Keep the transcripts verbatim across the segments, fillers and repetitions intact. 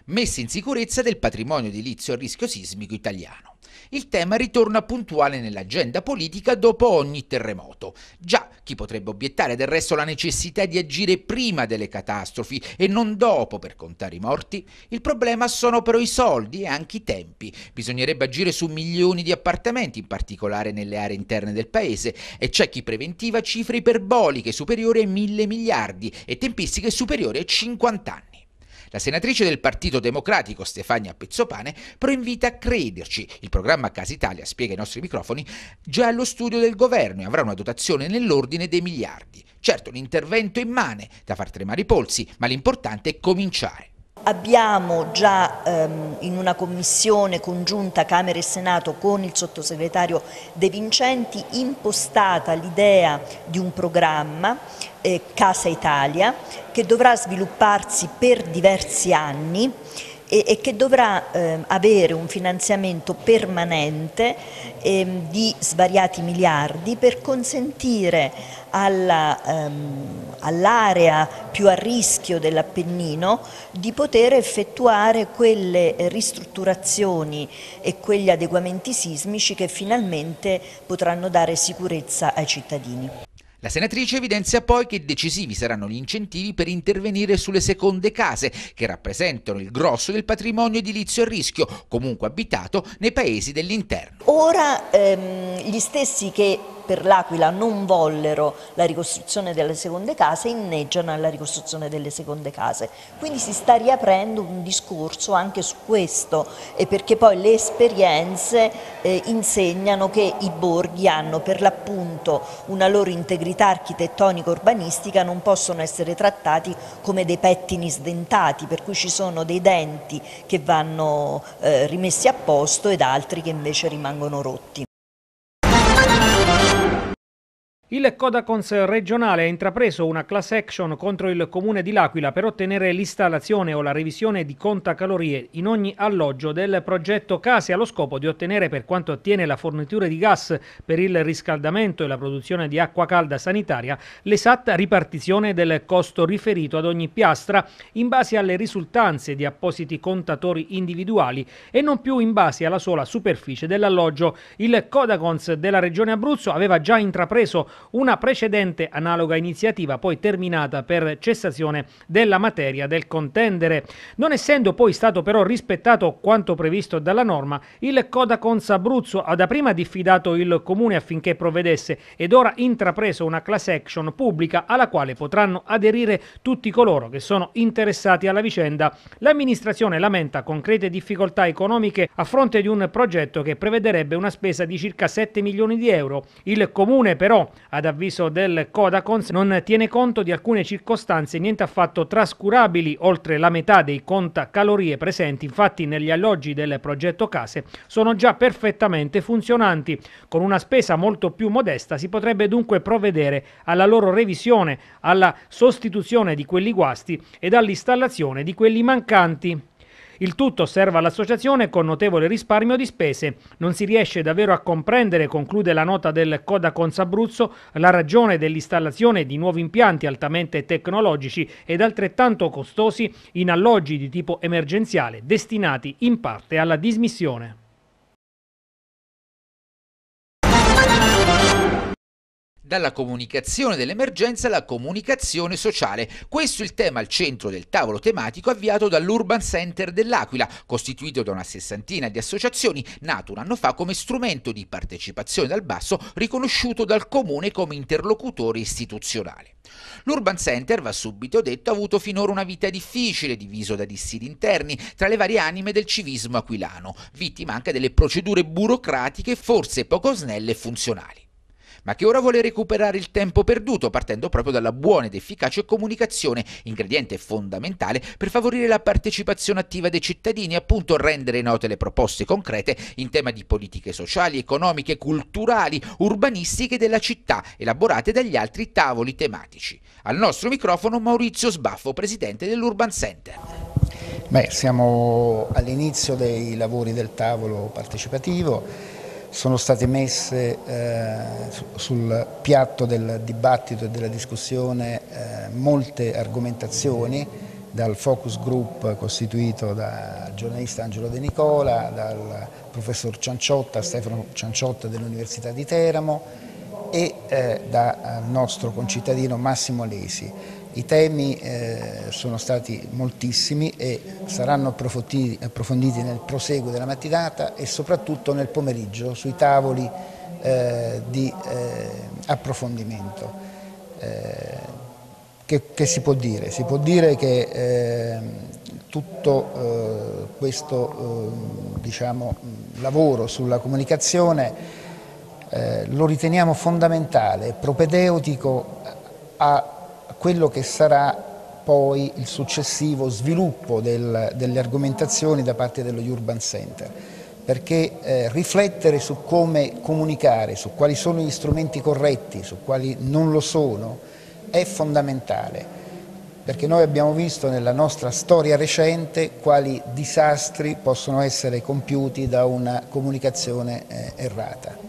messa in sicurezza del patrimonio edilizio a rischio sismico italiano. Il tema ritorna puntuale nell'agenda politica dopo ogni terremoto. Già, chi potrebbe obiettare del resto la necessità di agire prima delle catastrofi e non dopo per contare i morti? Il problema sono però i soldi e anche i tempi. Bisognerebbe agire su milioni di appartamenti, in particolare nelle aree interne del paese, e c'è chi preventiva cifre iperboliche superiori ai mille miliardi e tempistiche superiori ai cinquanta anni. La senatrice del Partito Democratico Stefania Pezzopane però invita a crederci. Il programma Casa Italia, spiega ai nostri microfoni, già allo studio del governo e avrà una dotazione nell'ordine dei miliardi. Certo, l'intervento è immane, da far tremare i polsi, ma l'importante è cominciare. Abbiamo già ehm, in una commissione congiunta Camera e Senato con il sottosegretario De Vincenti impostata l'idea di un programma eh, Casa Italia che dovrà svilupparsi per diversi anni e, e che dovrà eh, avere un finanziamento permanente eh, di svariati miliardi per consentire alla, ehm, all'area più a rischio dell'Appennino di poter effettuare quelle ristrutturazioni e quegli adeguamenti sismici che finalmente potranno dare sicurezza ai cittadini. La senatrice evidenzia poi che decisivi saranno gli incentivi per intervenire sulle seconde case, che rappresentano il grosso del patrimonio edilizio a rischio, comunque abitato, nei paesi dell'interno. Ora ehm, gli stessi che per l'Aquila non vollero la ricostruzione delle seconde case inneggiano alla ricostruzione delle seconde case, quindi si sta riaprendo un discorso anche su questo, e perché poi le esperienze eh, insegnano che i borghi hanno per l'appunto una loro integrità architettonica urbanistica, non possono essere trattati come dei pettini sdentati, per cui ci sono dei denti che vanno eh, rimessi a posto ed altri che invece rimangono rotti. Il Codacons regionale ha intrapreso una class action contro il comune di L'Aquila per ottenere l'installazione o la revisione di contacalorie in ogni alloggio del progetto Case, allo scopo di ottenere, per quanto attiene la fornitura di gas per il riscaldamento e la produzione di acqua calda sanitaria, l'esatta ripartizione del costo riferito ad ogni piastra in base alle risultanze di appositi contatori individuali e non più in base alla sola superficie dell'alloggio. Il Codacons della regione Abruzzo aveva già intrapreso una precedente analoga iniziativa, poi terminata per cessazione della materia del contendere. Non essendo poi stato però rispettato quanto previsto dalla norma, il Codacons Abruzzo ha dapprima diffidato il comune affinché provvedesse ed ora intrapreso una class action pubblica alla quale potranno aderire tutti coloro che sono interessati alla vicenda. L'amministrazione lamenta concrete difficoltà economiche a fronte di un progetto che prevederebbe una spesa di circa sette milioni di euro. Il comune però, ad avviso del Codacons, non tiene conto di alcune circostanze niente affatto trascurabili. Oltre la metà dei contacalorie presenti infatti negli alloggi del progetto Case sono già perfettamente funzionanti. Con una spesa molto più modesta si potrebbe dunque provvedere alla loro revisione, alla sostituzione di quelli guasti ed all'installazione di quelli mancanti. Il tutto osserva l'associazione con notevole risparmio di spese. Non si riesce davvero a comprendere, conclude la nota del Codacons Abruzzo, la ragione dell'installazione di nuovi impianti altamente tecnologici ed altrettanto costosi in alloggi di tipo emergenziale, destinati in parte alla dismissione. Dalla comunicazione dell'emergenza alla comunicazione sociale. Questo è il tema al centro del tavolo tematico avviato dall'Urban Center dell'Aquila, costituito da una sessantina di associazioni, nato un anno fa come strumento di partecipazione dal basso riconosciuto dal comune come interlocutore istituzionale. L'Urban Center, va subito detto, ha avuto finora una vita difficile, diviso da dissidi interni tra le varie anime del civismo aquilano, vittima anche delle procedure burocratiche forse poco snelle e funzionali, ma che ora vuole recuperare il tempo perduto partendo proprio dalla buona ed efficace comunicazione, ingrediente fondamentale per favorire la partecipazione attiva dei cittadini e appunto rendere note le proposte concrete in tema di politiche sociali, economiche, culturali, urbanistiche della città, elaborate dagli altri tavoli tematici. Al nostro microfono Maurizio Sbaffo, presidente dell'Urban Center. Beh, siamo all'inizio dei lavori del tavolo partecipativo. Sono state messe eh, sul piatto del dibattito e della discussione eh, molte argomentazioni dal focus group costituito dal giornalista Angelo De Nicola, dal professor Cianciotta, Stefano Cianciotta dell'Università di Teramo e eh, dal nostro concittadino Massimo Lesi. I temi eh, sono stati moltissimi e saranno approfonditi, approfonditi nel proseguo della mattinata e soprattutto nel pomeriggio sui tavoli eh, di eh, approfondimento. Eh, che, che si può dire? Si può dire che eh, tutto eh, questo eh, diciamo, lavoro sulla comunicazione eh, lo riteniamo fondamentale, propedeutico a quello che sarà poi il successivo sviluppo del, delle argomentazioni da parte dello Urban Center, perché eh, riflettere su come comunicare, su quali sono gli strumenti corretti, su quali non lo sono, è fondamentale, perché noi abbiamo visto nella nostra storia recente quali disastri possono essere compiuti da una comunicazione eh, errata.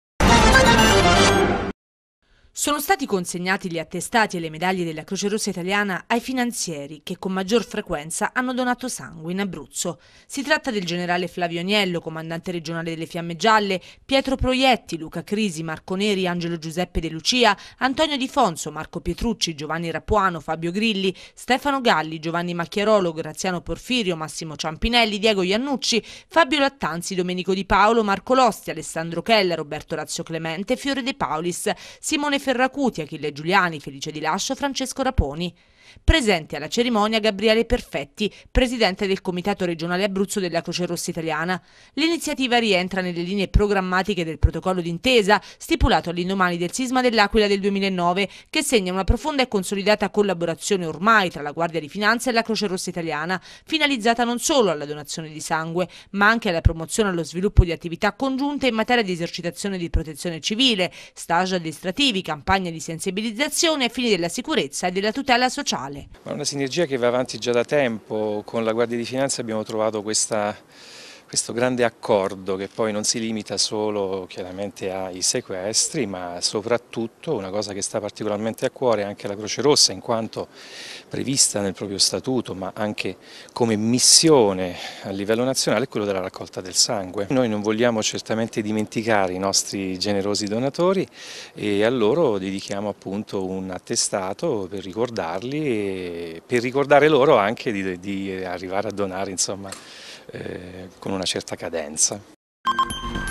Sono stati consegnati gli attestati e le medaglie della Croce Rossa Italiana ai finanzieri che con maggior frequenza hanno donato sangue in Abruzzo. Si tratta del generale Flavio Agnello, comandante regionale delle Fiamme Gialle, Pietro Proietti, Luca Crisi, Marco Neri, Angelo Giuseppe De Lucia, Antonio Di Fonso, Marco Pietrucci, Giovanni Rapuano, Fabio Grilli, Stefano Galli, Giovanni Macchiarolo, Graziano Porfirio, Massimo Ciampinelli, Diego Iannucci, Fabio Lattanzi, Domenico Di Paolo, Marco Losti, Alessandro Chella, Roberto Razio Clemente, Fiore De Paulis, Simone Ferracuti, Achille Giuliani, Felice Di Lascio, Francesco Raponi. Presente alla cerimonia Gabriele Perfetti, presidente del Comitato regionale Abruzzo della Croce Rossa Italiana. L'iniziativa rientra nelle linee programmatiche del protocollo d'intesa stipulato all'indomani del sisma dell'Aquila del duemilanove, che segna una profonda e consolidata collaborazione ormai tra la Guardia di Finanza e la Croce Rossa Italiana, finalizzata non solo alla donazione di sangue, ma anche alla promozione e allo sviluppo di attività congiunte in materia di esercitazione di protezione civile, stage addestrativi, campagne di sensibilizzazione ai fini della sicurezza e della tutela sociale. È una sinergia che va avanti già da tempo. Con la Guardia di Finanza abbiamo trovato questa, questo grande accordo che poi non si limita solo chiaramente ai sequestri, ma soprattutto una cosa che sta particolarmente a cuore anche alla Croce Rossa, in quanto prevista nel proprio statuto, ma anche come missione a livello nazionale, è quello della raccolta del sangue. Noi non vogliamo certamente dimenticare i nostri generosi donatori e a loro dedichiamo appunto un attestato per ricordarli e per ricordare loro anche di, di arrivare a donare, insomma, eh, con una certa cadenza.